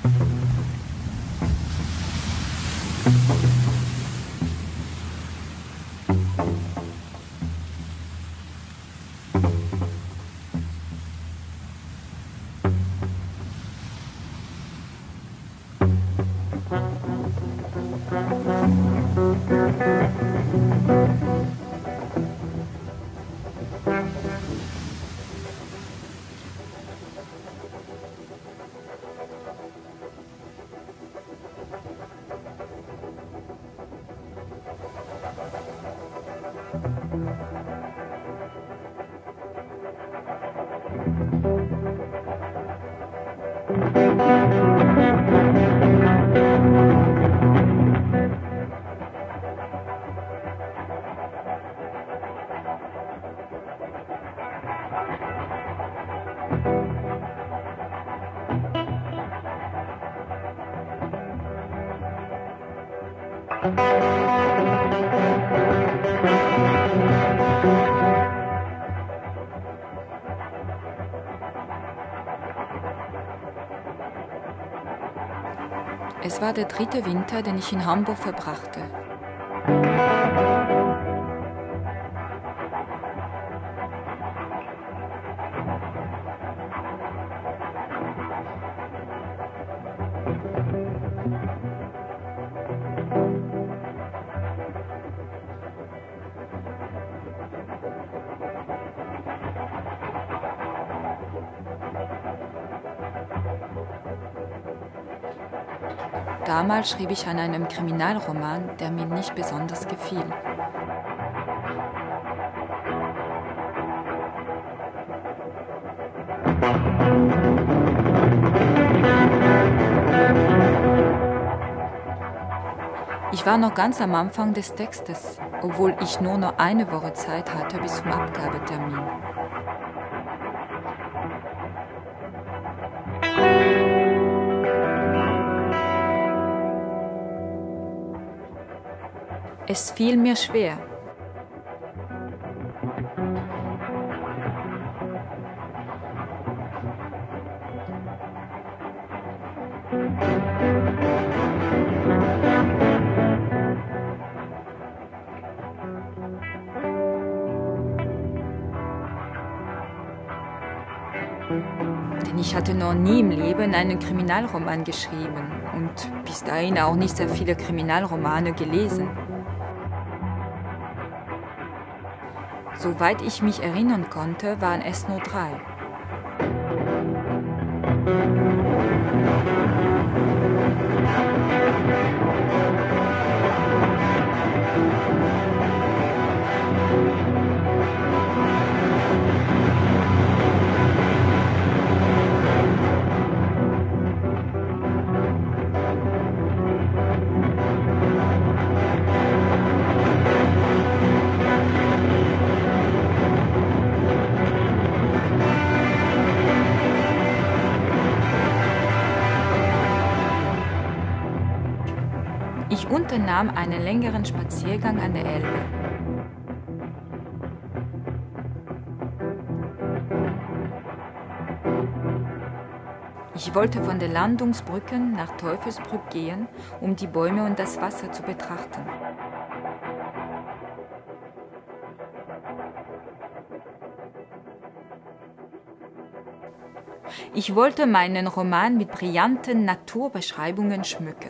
Es war der 3. Winter, den ich in Hamburg verbrachte. Damals schrieb ich an einem Kriminalroman, der mir nicht besonders gefiel. Ich war noch ganz am Anfang des Textes, obwohl ich nur noch eine Woche Zeit hatte bis zum Abgabetermin. Es fiel mir schwer. Denn ich hatte noch nie im Leben einen Kriminalroman geschrieben und bis dahin auch nicht sehr viele Kriminalromane gelesen. Soweit ich mich erinnern konnte, waren es nur 3. Ich unternahm einen längeren Spaziergang an der Elbe. Ich wollte von den Landungsbrücken nach Teufelsbrück gehen, um die Bäume und das Wasser zu betrachten. Ich wollte meinen Roman mit brillanten Naturbeschreibungen schmücken.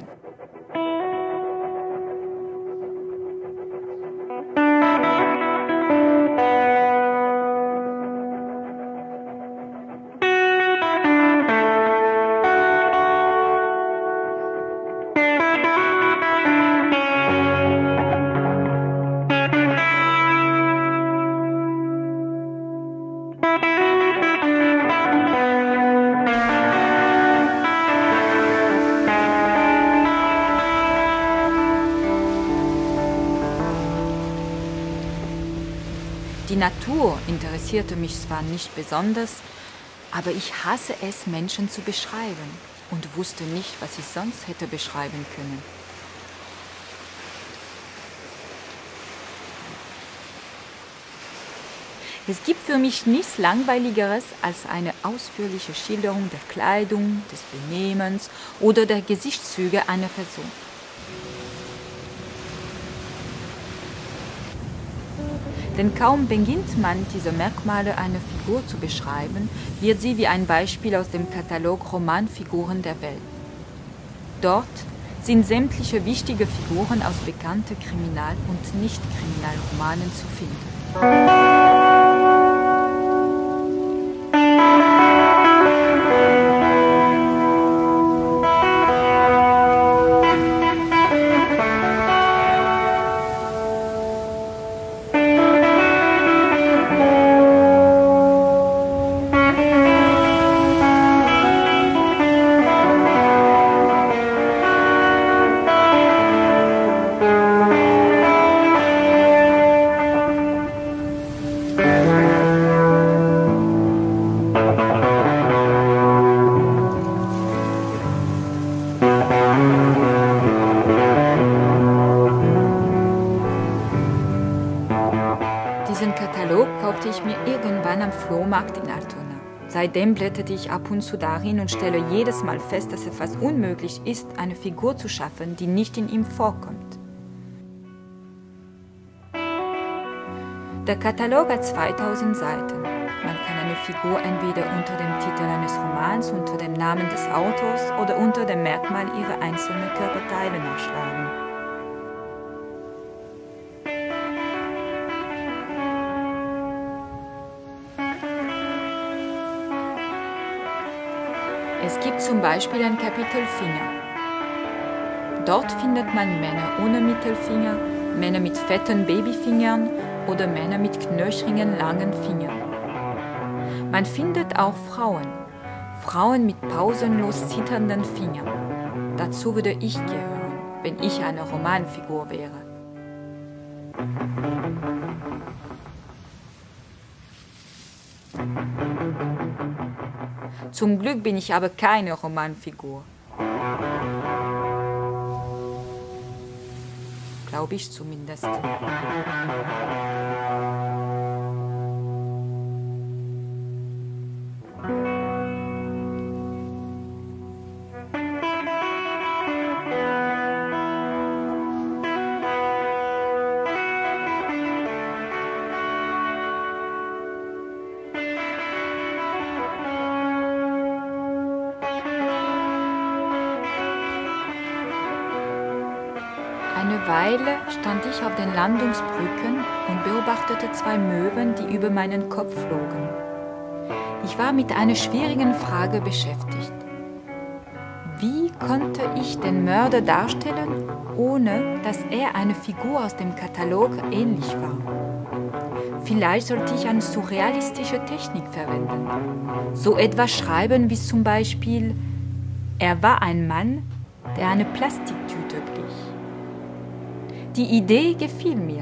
Die Natur interessierte mich zwar nicht besonders, aber ich hasse es, Menschen zu beschreiben und wusste nicht, was ich sonst hätte beschreiben können. Es gibt für mich nichts Langweiligeres als eine ausführliche Schilderung der Kleidung, des Benehmens oder der Gesichtszüge einer Person. Denn kaum beginnt man, diese Merkmale einer Figur zu beschreiben, wird sie wie ein Beispiel aus dem Katalog Romanfiguren der Welt. Dort sind sämtliche wichtige Figuren aus bekannten Kriminal- und Nicht-Kriminalromanen zu finden. Diesen Katalog kaufte ich mir irgendwann am Flohmarkt in Altona. Seitdem blätterte ich ab und zu darin und stelle jedes Mal fest, dass es fast unmöglich ist, eine Figur zu schaffen, die nicht in ihm vorkommt. Der Katalog hat 2000 Seiten. Man kann eine Figur entweder unter dem Titel eines Romans, unter dem Namen des Autors oder unter dem Merkmal ihrer einzelnen Körperteile nachschlagen. Es gibt zum Beispiel ein Kapitel Finger. Dort findet man Männer ohne Mittelfinger, Männer mit fetten Babyfingern oder Männer mit knöchrigen, langen Fingern. Man findet auch Frauen, Frauen mit pausenlos zitternden Fingern. Dazu würde ich gehören, wenn ich eine Romanfigur wäre. Zum Glück bin ich aber keine Romanfigur. Glaube ich zumindest. Eine Weile stand ich auf den Landungsbrücken und beobachtete zwei Möwen, die über meinen Kopf flogen. Ich war mit einer schwierigen Frage beschäftigt. Wie konnte ich den Mörder darstellen, ohne dass er einer Figur aus dem Katalog ähnlich war? Vielleicht sollte ich eine surrealistische Technik verwenden. So etwas schreiben wie zum Beispiel: Er war ein Mann, der eine Plastiktüte glich. Die Idee gefiel mir.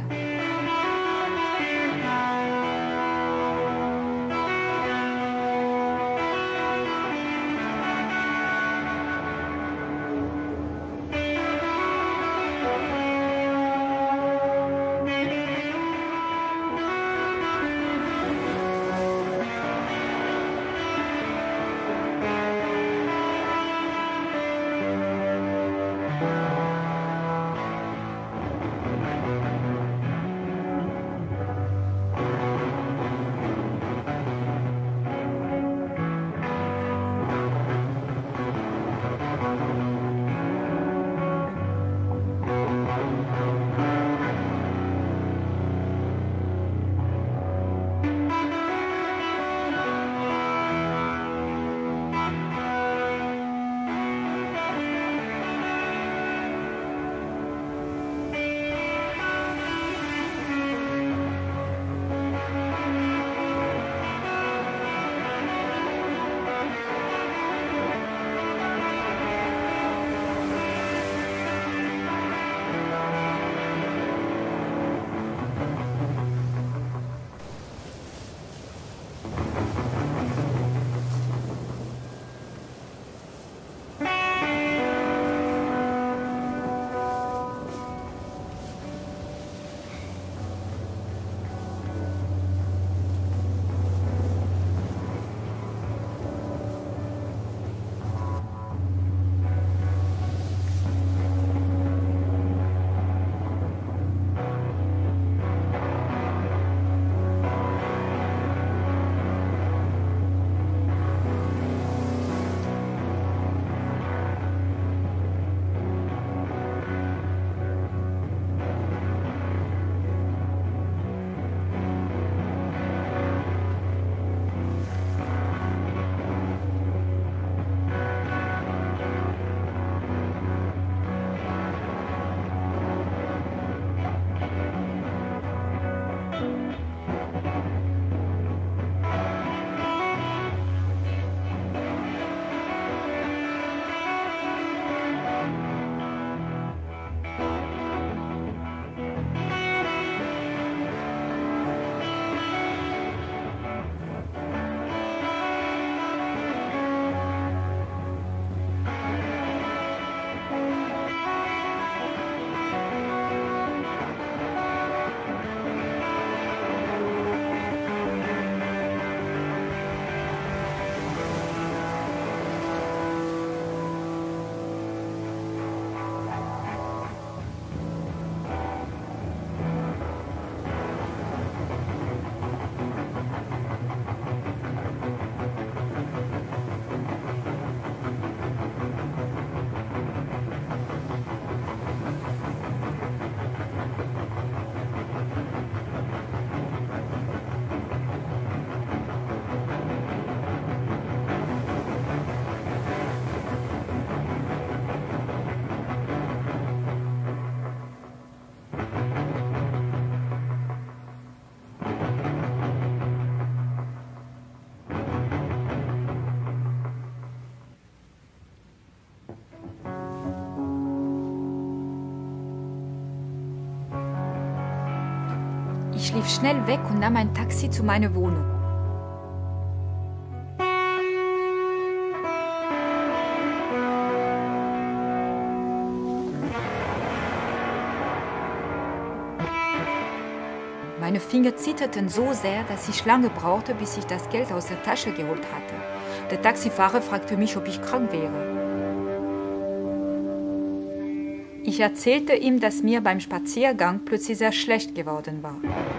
lief schnell weg und nahm ein Taxi zu meiner Wohnung. Meine Finger zitterten so sehr, dass ich lange brauchte, bis ich das Geld aus der Tasche geholt hatte. Der Taxifahrer fragte mich, ob ich krank wäre. Ich erzählte ihm, dass mir beim Spaziergang plötzlich sehr schlecht geworden war.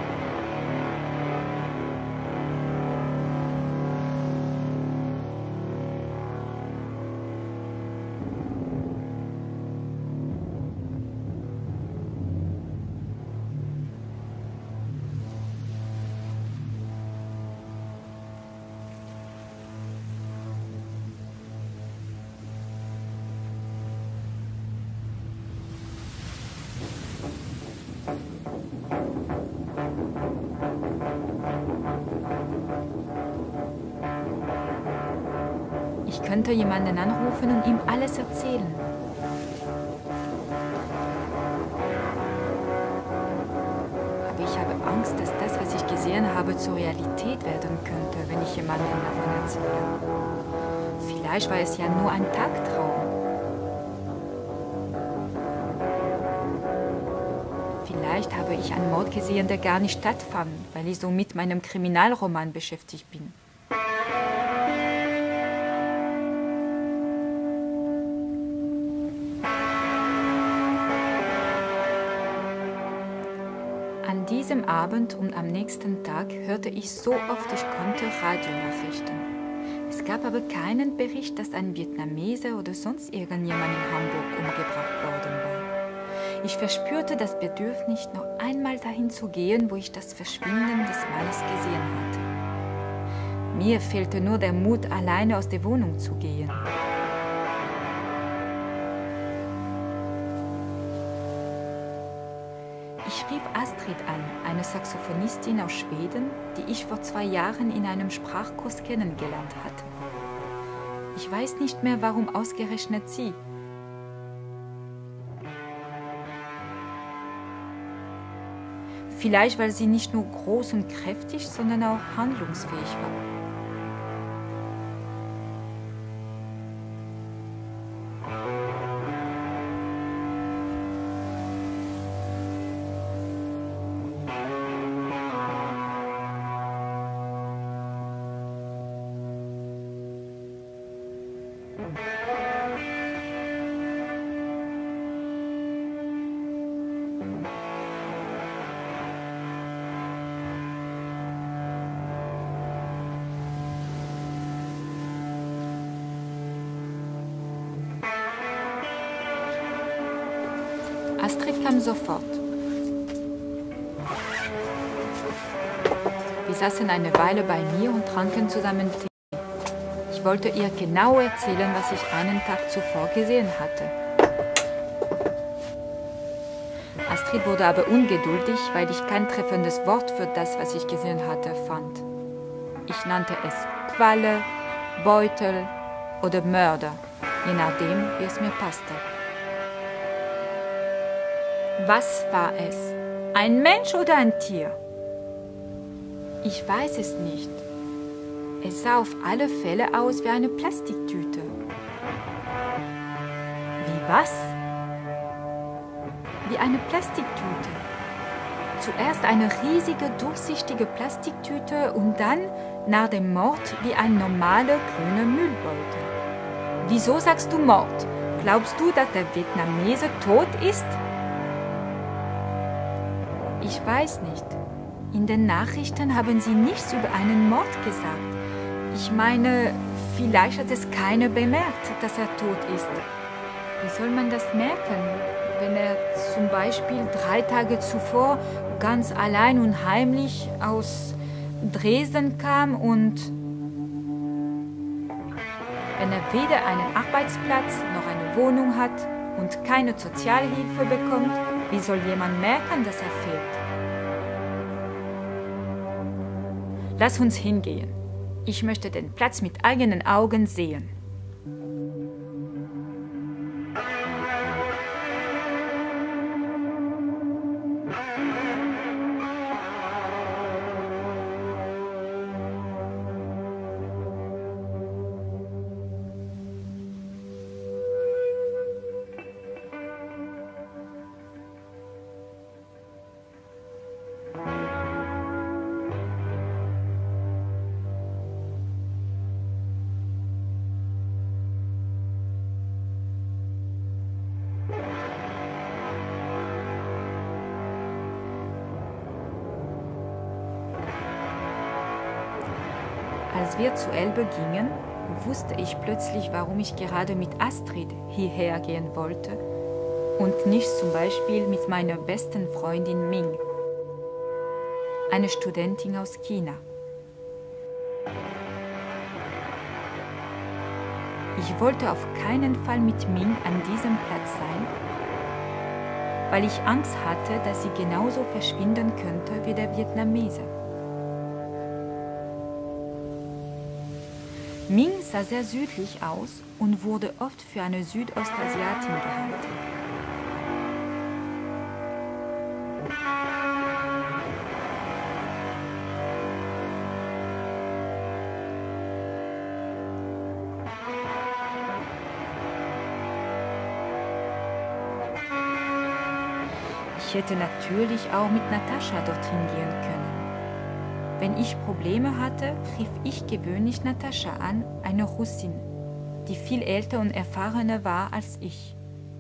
Ich könnte jemanden anrufen und ihm alles erzählen. Aber ich habe Angst, dass das, was ich gesehen habe, zur Realität werden könnte, wenn ich jemandem davon erzähle. Vielleicht war es ja nur ein Tagtraum. Vielleicht habe ich einen Mord gesehen, der gar nicht stattfand, weil ich so mit meinem Kriminalroman beschäftigt bin. An diesem Abend und am nächsten Tag hörte ich so oft ich konnte Radionachrichten. Es gab aber keinen Bericht, dass ein Vietnamese oder sonst irgendjemand in Hamburg umgebracht worden war. Ich verspürte das Bedürfnis, noch einmal dahin zu gehen, wo ich das Verschwinden des Mannes gesehen hatte. Mir fehlte nur der Mut, alleine aus der Wohnung zu gehen. Ich rief Astrid an, eine Saxophonistin aus Schweden, die ich vor 2 Jahren in einem Sprachkurs kennengelernt hatte. Ich weiß nicht mehr, warum ausgerechnet sie. Vielleicht, weil sie nicht nur groß und kräftig, sondern auch handlungsfähig war. Astrid kam sofort. Wir saßen eine Weile bei mir und tranken zusammen Tee. Ich wollte ihr genau erzählen, was ich einen Tag zuvor gesehen hatte. Astrid wurde aber ungeduldig, weil ich kein treffendes Wort für das, was ich gesehen hatte, fand. Ich nannte es Qualle, Beutel oder Mörder, je nachdem, wie es mir passte. Was war es? Ein Mensch oder ein Tier? Ich weiß es nicht. Es sah auf alle Fälle aus wie eine Plastiktüte. Wie was? Wie eine Plastiktüte. Zuerst eine riesige, durchsichtige Plastiktüte und dann, nach dem Mord, wie ein normaler grüner Müllbeutel. Wieso sagst du Mord? Glaubst du, dass der Vietnamese tot ist? Ich weiß nicht. In den Nachrichten haben sie nichts über einen Mord gesagt. Ich meine, vielleicht hat es keiner bemerkt, dass er tot ist. Wie soll man das merken, wenn er zum Beispiel 3 Tage zuvor ganz allein und heimlich aus Dresden kam und wenn er weder einen Arbeitsplatz noch eine Wohnung hat und keine Sozialhilfe bekommt? Wie soll jemand merken, dass er fehlt? Lass uns hingehen. Ich möchte den Platz mit eigenen Augen sehen. Als wir zur Elbe gingen, wusste ich plötzlich, warum ich gerade mit Astrid hierher gehen wollte und nicht zum Beispiel mit meiner besten Freundin Ming, eine Studentin aus China. Ich wollte auf keinen Fall mit Ming an diesem Platz sein, weil ich Angst hatte, dass sie genauso verschwinden könnte wie der Vietnamese. Ming sah sehr südlich aus und wurde oft für eine Südostasiatin gehalten. Ich hätte natürlich auch mit Natascha dorthin gehen können. Wenn ich Probleme hatte, rief ich gewöhnlich Natascha an, eine Russin, die viel älter und erfahrener war als ich.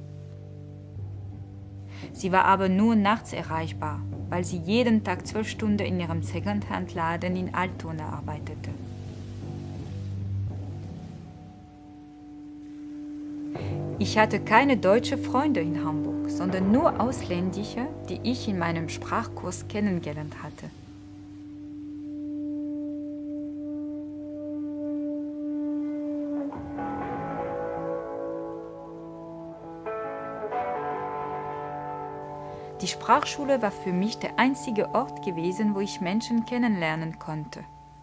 Sie war aber nur nachts erreichbar, weil sie jeden Tag 12 Stunden in ihrem Secondhand-Laden in Altona arbeitete. Ich hatte keine deutschen Freunde in Hamburg, sondern nur Ausländische, die ich in meinem Sprachkurs kennengelernt hatte. Die Sprachschule war für mich der einzige Ort gewesen, wo ich Menschen kennenlernen konnte.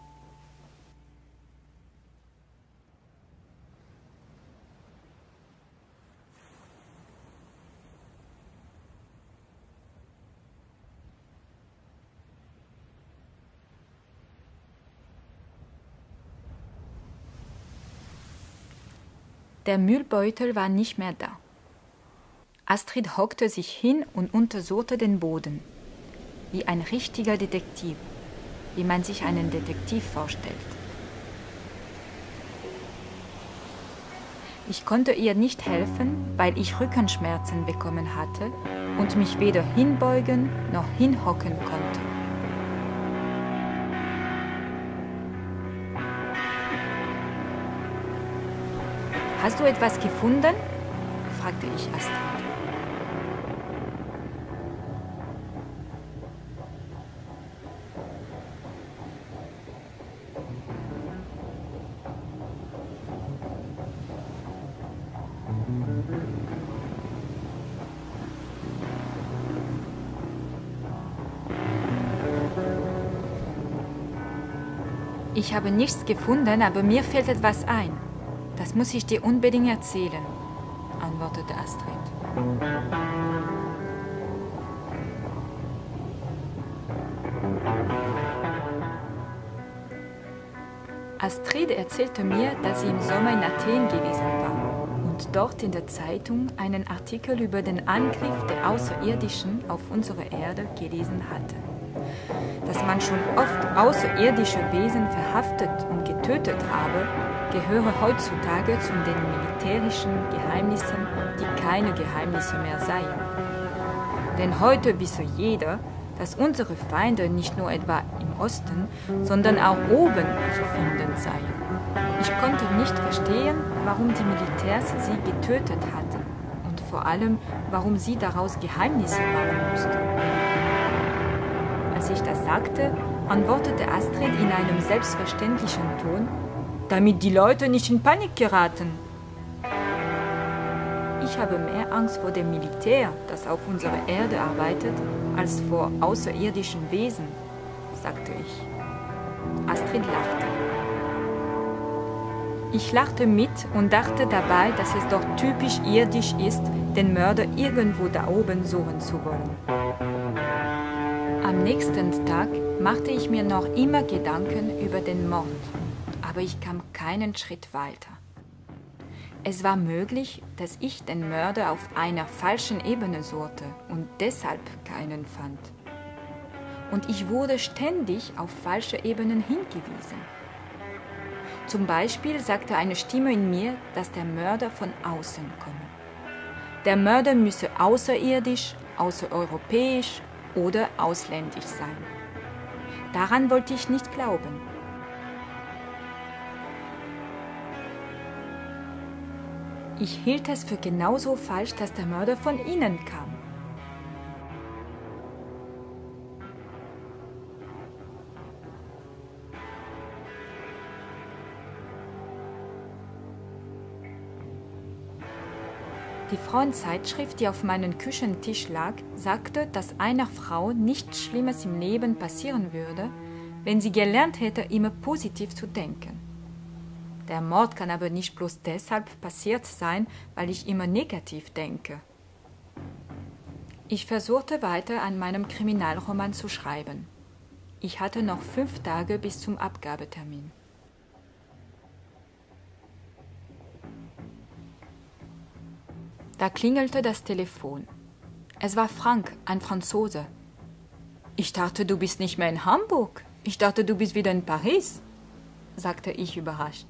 Der Müllbeutel war nicht mehr da. Astrid hockte sich hin und untersuchte den Boden, wie ein richtiger Detektiv, wie man sich einen Detektiv vorstellt. Ich konnte ihr nicht helfen, weil ich Rückenschmerzen bekommen hatte und mich weder hinbeugen noch hinhocken konnte. »Hast du etwas gefunden?« fragte ich Astrid. Ich habe nichts gefunden, aber mir fällt etwas ein. Das muss ich dir unbedingt erzählen, antwortete Astrid. Astrid erzählte mir, dass sie im Sommer in Athen gewesen war und dort in der Zeitung einen Artikel über den Angriff der Außerirdischen auf unsere Erde gelesen hatte. Dass man schon oft außerirdische Wesen verhaftet und getötet habe, gehöre heutzutage zu den militärischen Geheimnissen, die keine Geheimnisse mehr seien. Denn heute wisse jeder, dass unsere Feinde nicht nur etwa im Osten, sondern auch oben zu finden seien. Ich konnte nicht verstehen, warum die Militärs sie getötet hatten und vor allem, warum sie daraus Geheimnisse machen mussten. Als ich das sagte, antwortete Astrid in einem selbstverständlichen Ton, damit die Leute nicht in Panik geraten. Ich habe mehr Angst vor dem Militär, das auf unserer Erde arbeitet, als vor außerirdischen Wesen, sagte ich. Astrid lachte. Ich lachte mit und dachte dabei, dass es doch typisch irdisch ist, den Mörder irgendwo da oben suchen zu wollen. Am nächsten Tag machte ich mir noch immer Gedanken über den Mord, aber ich kam keinen Schritt weiter. Es war möglich, dass ich den Mörder auf einer falschen Ebene suchte und deshalb keinen fand. Und ich wurde ständig auf falsche Ebenen hingewiesen. Zum Beispiel sagte eine Stimme in mir, dass der Mörder von außen komme. Der Mörder müsse außerirdisch, außereuropäisch oder ausländisch sein. Daran wollte ich nicht glauben. Ich hielt es für genauso falsch, dass der Mörder von ihnen kam. Die Frauenzeitschrift, die auf meinem Küchentisch lag, sagte, dass einer Frau nichts Schlimmes im Leben passieren würde, wenn sie gelernt hätte, immer positiv zu denken. Der Mord kann aber nicht bloß deshalb passiert sein, weil ich immer negativ denke. Ich versuchte weiter an meinem Kriminalroman zu schreiben. Ich hatte noch 5 Tage bis zum Abgabetermin. Da klingelte das Telefon. Es war Frank, ein Franzose. »Ich dachte, du bist nicht mehr in Hamburg. Ich dachte, du bist wieder in Paris«, sagte ich überrascht.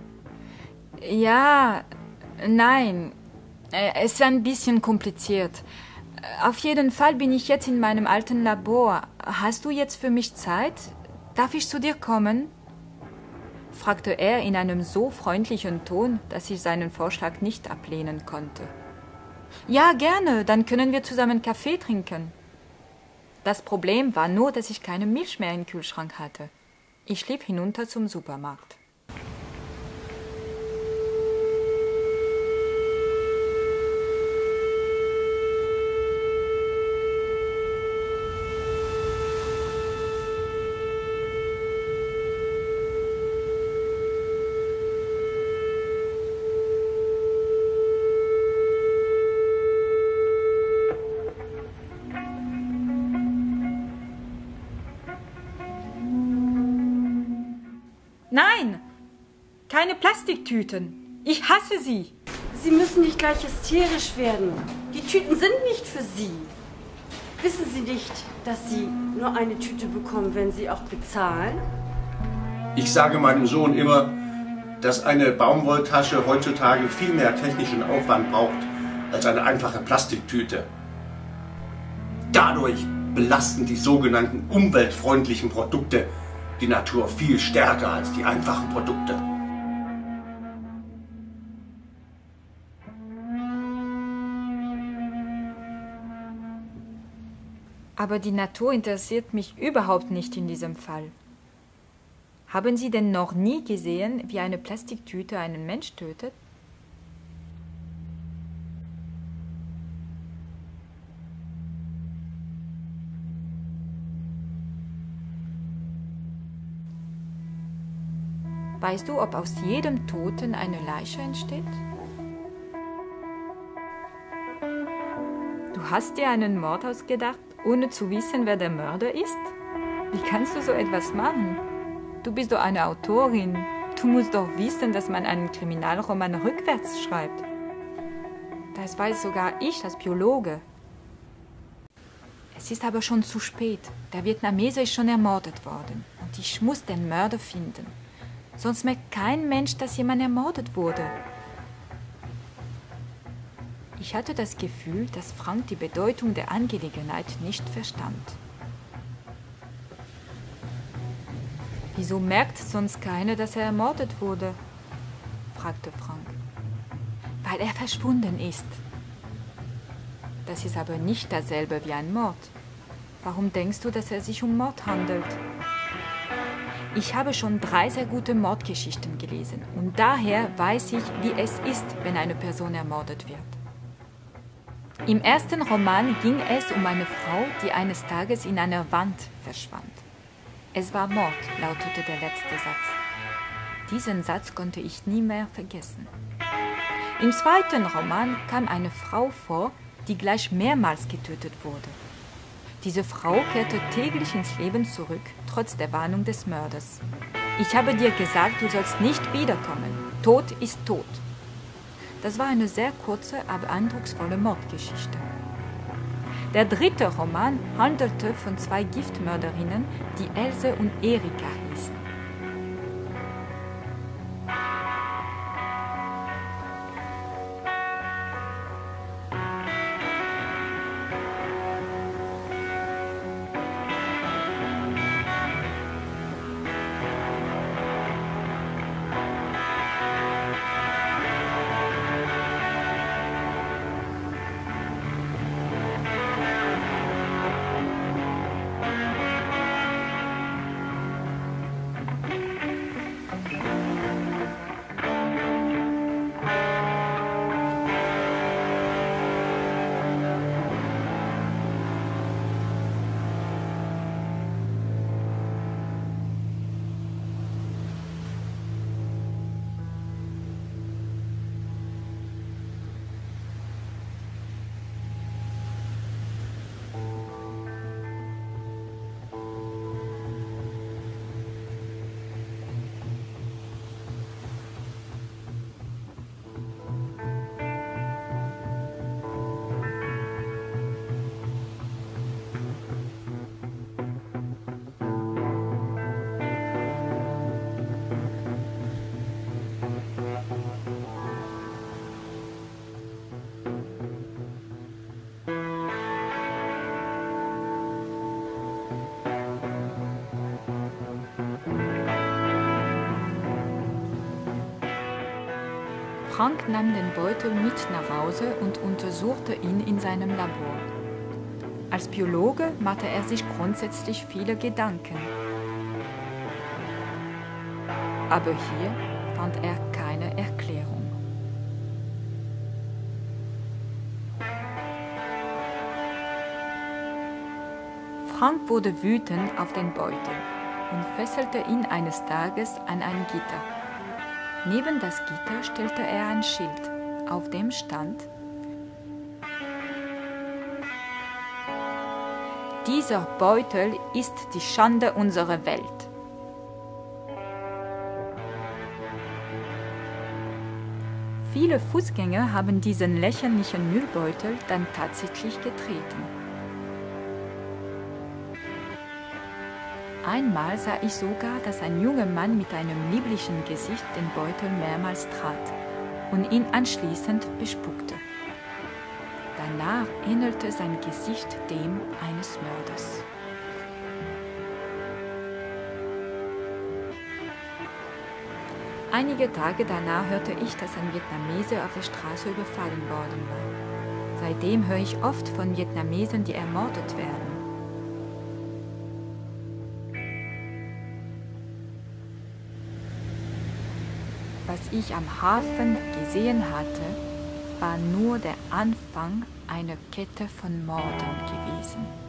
»Ja, nein, es ist ein bisschen kompliziert. Auf jeden Fall bin ich jetzt in meinem alten Labor. Hast du jetzt für mich Zeit? Darf ich zu dir kommen?« fragte er in einem so freundlichen Ton, dass ich seinen Vorschlag nicht ablehnen konnte. »Ja, gerne, dann können wir zusammen Kaffee trinken.« Das Problem war nur, dass ich keine Milch mehr im Kühlschrank hatte. Ich lief hinunter zum Supermarkt. Nein, keine Plastiktüten. Ich hasse sie. Sie müssen nicht gleich hysterisch werden. Die Tüten sind nicht für Sie. Wissen Sie nicht, dass Sie nur eine Tüte bekommen, wenn Sie auch bezahlen? Ich sage meinem Sohn immer, dass eine Baumwolltasche heutzutage viel mehr technischen Aufwand braucht als eine einfache Plastiktüte. Dadurch belasten die sogenannten umweltfreundlichen Produkte die Natur viel stärker als die einfachen Produkte. Aber die Natur interessiert mich überhaupt nicht in diesem Fall. Haben Sie denn noch nie gesehen, wie eine Plastiktüte einen Mensch tötet? Weißt du, ob aus jedem Toten eine Leiche entsteht? Du hast dir einen Mord ausgedacht, ohne zu wissen, wer der Mörder ist? Wie kannst du so etwas machen? Du bist doch eine Autorin. Du musst doch wissen, dass man einen Kriminalroman rückwärts schreibt. Das weiß sogar ich als Biologe. Es ist aber schon zu spät. Der Vietnamese ist schon ermordet worden. Und ich muss den Mörder finden. Sonst merkt kein Mensch, dass jemand ermordet wurde. Ich hatte das Gefühl, dass Frank die Bedeutung der Angelegenheit nicht verstand. »Wieso merkt sonst keiner, dass er ermordet wurde?« fragte Frank. »Weil er verschwunden ist.« Das ist aber nicht dasselbe wie ein Mord. Warum denkst du, dass es sich um Mord handelt? Ich habe schon 3 sehr gute Mordgeschichten gelesen und daher weiß ich, wie es ist, wenn eine Person ermordet wird. Im ersten Roman ging es um eine Frau, die eines Tages in einer Wand verschwand. Es war Mord, lautete der letzte Satz. Diesen Satz konnte ich nie mehr vergessen. Im zweiten Roman kam eine Frau vor, die gleich mehrmals getötet wurde. Diese Frau kehrte täglich ins Leben zurück, trotz der Warnung des Mörders. Ich habe dir gesagt, du sollst nicht wiederkommen. Tod ist tot. Das war eine sehr kurze, aber eindrucksvolle Mordgeschichte. Der dritte Roman handelte von 2 Giftmörderinnen, die Else und Erika hießen. Frank nahm den Beutel mit nach Hause und untersuchte ihn in seinem Labor. Als Biologe machte er sich grundsätzlich viele Gedanken. Aber hier fand er keine Erklärung. Frank wurde wütend auf den Beutel und fesselte ihn eines Tages an ein Gitter. Neben das Gitter stellte er ein Schild, auf dem stand: Dieser Beutel ist die Schande unserer Welt. Viele Fußgänger haben diesen lächerlichen Müllbeutel dann tatsächlich getreten. Einmal sah ich sogar, dass ein junger Mann mit einem lieblichen Gesicht den Beutel mehrmals trat und ihn anschließend bespuckte. Danach ähnelte sein Gesicht dem eines Mörders. Einige Tage danach hörte ich, dass ein Vietnamese auf der Straße überfallen worden war. Seitdem höre ich oft von Vietnamesen, die ermordet werden. Was ich am Hafen gesehen hatte, war nur der Anfang einer Kette von Morden gewesen.